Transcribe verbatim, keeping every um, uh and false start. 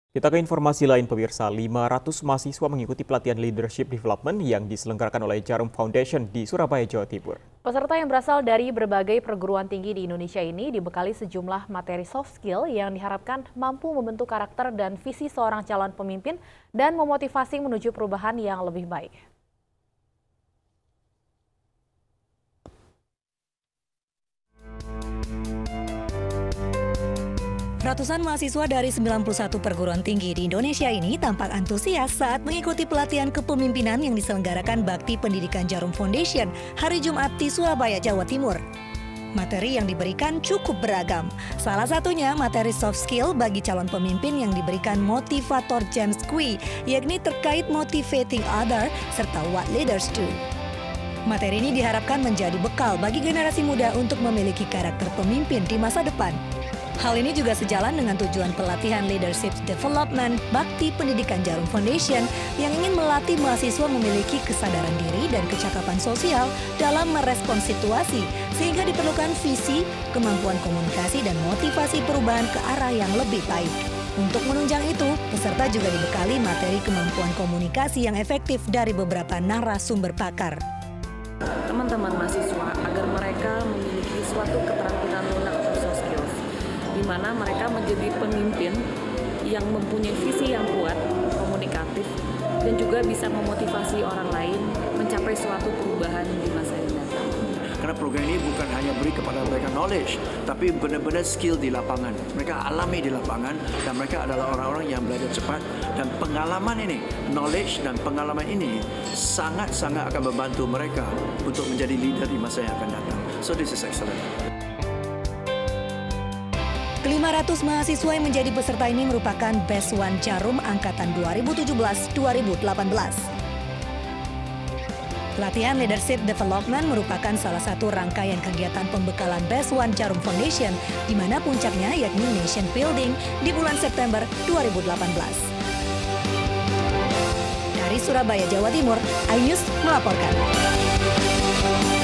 Kita ke informasi lain pemirsa, lima ratus mahasiswa mengikuti pelatihan Leadership Development yang diselenggarakan oleh Jarum Foundation di Surabaya, Jawa Timur. Peserta yang berasal dari berbagai perguruan tinggi di Indonesia ini dibekali sejumlah materi soft skill yang diharapkan mampu membentuk karakter dan visi seorang calon pemimpin dan memotivasi menuju perubahan yang lebih baik. Ratusan mahasiswa dari sembilan puluh satu perguruan tinggi di Indonesia ini tampak antusias saat mengikuti pelatihan kepemimpinan yang diselenggarakan Bakti Pendidikan Jarum Foundation hari Jumat di Surabaya, Jawa Timur. Materi yang diberikan cukup beragam. Salah satunya materi soft skill bagi calon pemimpin yang diberikan motivator James Kui, yakni terkait motivating other serta what leaders do. Materi ini diharapkan menjadi bekal bagi generasi muda untuk memiliki karakter pemimpin di masa depan. Hal ini juga sejalan dengan tujuan pelatihan Leadership Development Bakti Pendidikan Jarum Foundation yang ingin melatih mahasiswa memiliki kesadaran diri dan kecakapan sosial dalam merespons situasi sehingga diperlukan visi, kemampuan komunikasi dan motivasi perubahan ke arah yang lebih baik. Untuk menunjang itu, peserta juga dibekali materi kemampuan komunikasi yang efektif dari beberapa narasumber pakar. Teman-teman mahasiswa agar mereka memiliki suatu keterampilan lunak soft skills, di mana mereka menjadi pemimpin yang mempunyai visi yang kuat, komunikatif, dan juga bisa memotivasi orang lain mencapai suatu perubahan di masa yang datang. Karena program ini bukan hanya beri kepada mereka knowledge, tapi benar-benar skill di lapangan. Mereka alami di lapangan dan mereka adalah orang-orang yang belajar cepat. Dan pengalaman ini, knowledge dan pengalaman ini sangat-sangat akan membantu mereka untuk menjadi leader di masa yang akan datang. So this is excellent. lima ratus mahasiswa yang menjadi peserta ini merupakan Best One Jarum Angkatan dua ribu tujuh belas dua ribu delapan belas. Pelatihan Leadership Development merupakan salah satu rangkaian kegiatan pembekalan Best One Jarum Foundation, di mana puncaknya yakni Nation Building di bulan September dua ribu delapan belas. Dari Surabaya, Jawa Timur, iNews melaporkan.